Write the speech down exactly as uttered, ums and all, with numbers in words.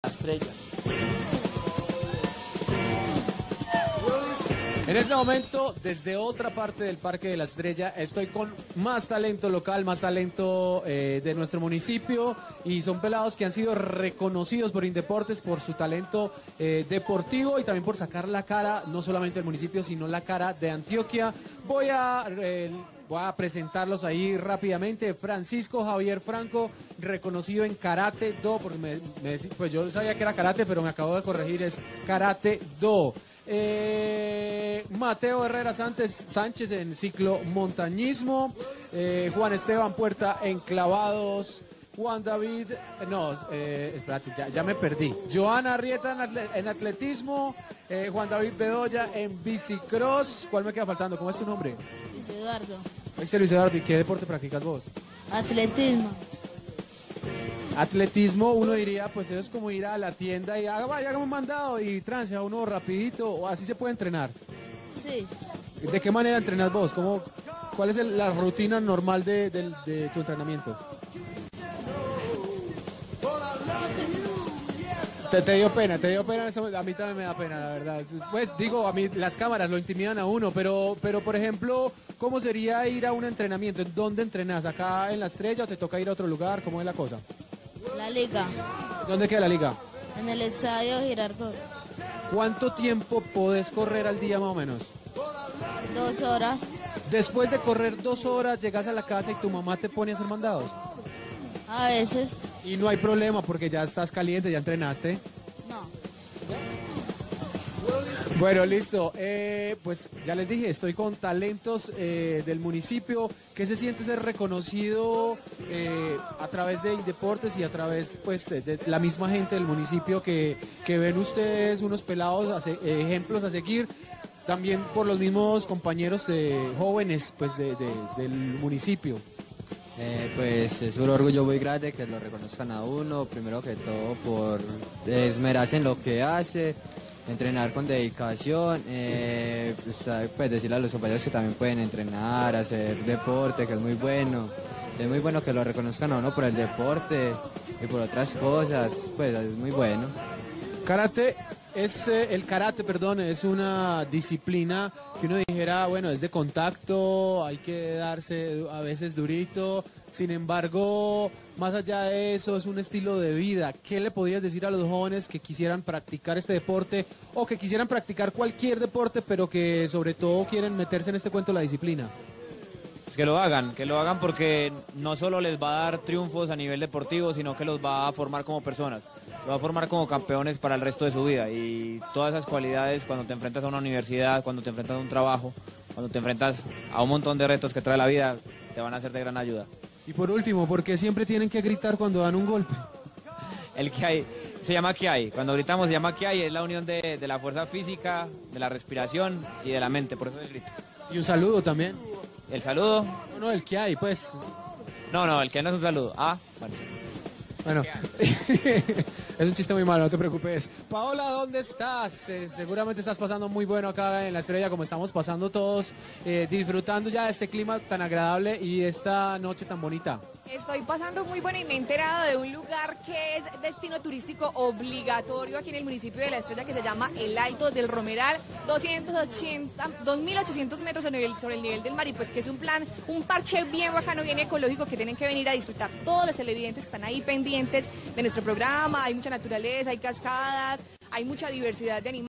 Estrella. En este momento, desde otra parte del Parque de la Estrella, estoy con más talento local, más talento eh, de nuestro municipio, y son pelados que han sido reconocidos por Indeportes por su talento eh, deportivo y también por sacar la cara, no solamente del municipio, sino la cara de Antioquia. Voy a... Eh, Voy a presentarlos ahí rápidamente. Francisco Javier Franco, reconocido en Karate Do, porque me, me, pues yo sabía que era karate, pero me acabo de corregir, es Karate Do. Eh, Mateo Herrera Sánchez, Sánchez en ciclomontañismo. Eh, Juan Esteban Puerta en clavados. Juan David, no, eh, espérate, ya, ya me perdí. Joana Arrieta en, atle, en atletismo. Eh, Juan David Bedoya en bicicross. ¿Cuál me queda faltando? ¿Cómo es tu nombre? Luis Eduardo. Este Luis Eduardo, ¿y qué deporte practicas vos? Atletismo. Atletismo, uno diría, pues eso es como ir a la tienda y haga, vaya, hagamos un mandado y trance a uno rapidito, o así se puede entrenar. Sí. ¿De qué manera entrenas vos? ¿Cómo, ¿Cuál es el, la rutina normal de, de, de tu entrenamiento? Te, te dio pena, te dio pena, a mí también me da pena, la verdad. Pues digo, a mí las cámaras lo intimidan a uno, pero, pero por ejemplo, ¿cómo sería ir a un entrenamiento? ¿En dónde entrenas? ¿Acá en La Estrella o te toca ir a otro lugar? ¿Cómo es la cosa? La liga. ¿Dónde queda la liga? En el estadio Girardot. ¿Cuánto tiempo podés correr al día más o menos? Dos horas. Después de correr dos horas, llegas a la casa y tu mamá te pone a hacer mandados. A veces. Y no hay problema porque ya estás caliente, ya entrenaste. No. Bueno, listo. Eh, pues ya les dije, estoy con talentos eh, del municipio. ¿Qué se siente ser reconocido eh, a través de Indeportes y a través pues de la misma gente del municipio que, que ven ustedes unos pelados, a se, eh, ejemplos a seguir? También por los mismos compañeros eh, jóvenes pues de, de, del municipio. Eh, pues es un orgullo muy grande que lo reconozcan a uno, primero que todo por esmerarse en lo que hace, entrenar con dedicación, eh, pues, pues decirle a los compañeros que también pueden entrenar, hacer deporte, que es muy bueno, es muy bueno que lo reconozcan a uno por el deporte y por otras cosas, pues es muy bueno. Karate es eh, el karate, perdón, es una disciplina que uno dijera, bueno, es de contacto, hay que darse a veces durito. Sin embargo, más allá de eso, es un estilo de vida. ¿Qué le podrías decir a los jóvenes que quisieran practicar este deporte o que quisieran practicar cualquier deporte, pero que sobre todo quieren meterse en este cuento de la disciplina? Pues que lo hagan, que lo hagan porque no solo les va a dar triunfos a nivel deportivo, sino que los va a formar como personas, los va a formar como campeones para el resto de su vida. Y todas esas cualidades, cuando te enfrentas a una universidad, cuando te enfrentas a un trabajo, cuando te enfrentas a un montón de retos que trae la vida, te van a ser de gran ayuda. Y por último, ¿por qué siempre tienen que gritar cuando dan un golpe? El que hay, se llama que hay, cuando gritamos se llama que hay, es la unión de, de la fuerza física, de la respiración y de la mente, por eso es el grito. Y un saludo también. El saludo. No, no, el que hay, pues. No, no, el que no es un saludo. Ah, bueno. Bueno, es un chiste muy malo, no te preocupes. Paola, ¿dónde estás? Eh, seguramente estás pasando muy bueno acá en La Estrella, como estamos pasando todos, eh, disfrutando ya de este clima tan agradable y esta noche tan bonita. Estoy pasando muy bueno y me he enterado de un lugar que es destino turístico obligatorio aquí en el municipio de La Estrella, que se llama El Alto del Romeral, doscientos ochenta, dos mil ochocientos metros sobre el, sobre el nivel del mar, y pues que es un plan, un parche bien bacano, bien ecológico, que tienen que venir a disfrutar todos los televidentes que están ahí pendientes de nuestro programa. Hay mucha naturaleza, hay cascadas, hay mucha diversidad de animales.